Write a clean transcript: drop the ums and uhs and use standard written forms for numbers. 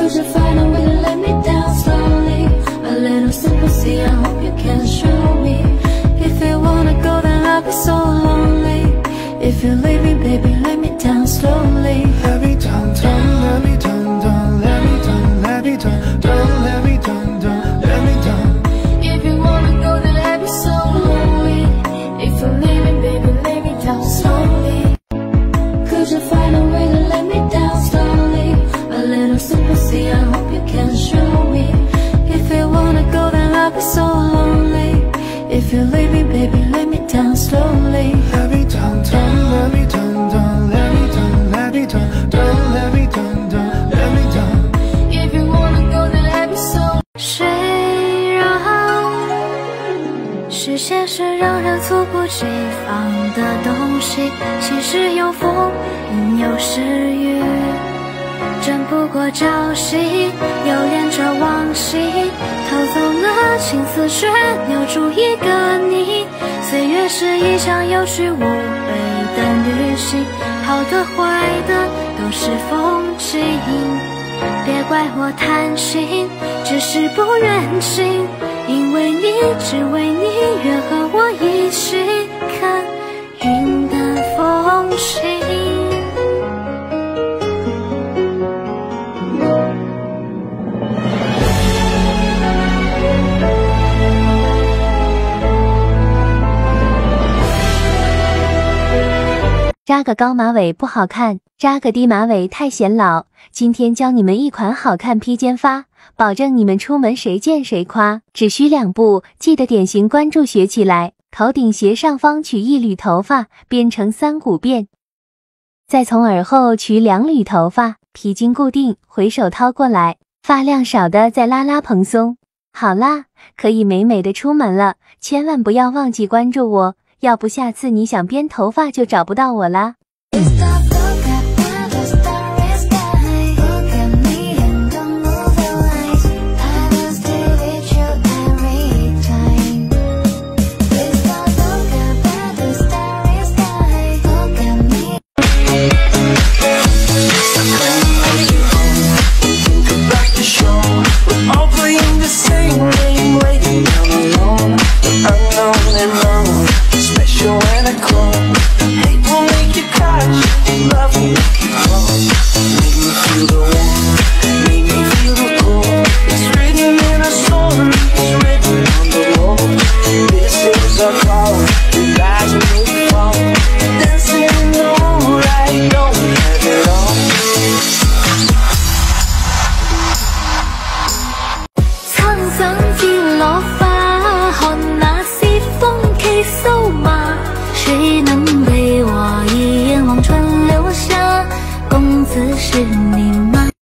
Could you find a way to let me down slowly? A little sympathy, I hope you can show me. If you wanna go, then I'll be so lonely. If you leave me, baby, let me down slowly. Let me down, down, let me down, down, let me down, let me down, down, let me down, down, let me down. If you wanna go, then I'll be so lonely. If you leave me, baby, let me down slowly. Could you find a way to let me down slowly? A little sympathy, I hope you can show me. If you wanna go, then I'll be so lonely. If you leave me, baby, let me down slowly. Let me down, down, let me down, down, let me down, let me down, down, let me down, down, let me down. If you wanna go, then I'll be so. 谁让视线是让人猝不及防的东西，其实有风阴有时雨，争不过朝夕，又连着往昔，偷走了青丝，却留住一个你。岁月是一场有去无回的旅行，好的坏的都是风景。别怪我贪心，只是不忍心，因为你，只为你，愿和我一起看云淡风轻。 扎个高马尾不好看，扎个低马尾太显老。今天教你们一款好看披肩发，保证你们出门谁见谁夸。只需2步，记得点形关注学起来。头顶斜上方取1缕头发，编成3股辫，再从耳后取2缕头发，皮筋固定，回手掏过来，发量少的再拉拉蓬松。好啦，可以美美的出门了，千万不要忘记关注我。要不下次你想编头发就找不到我啦。 沧桑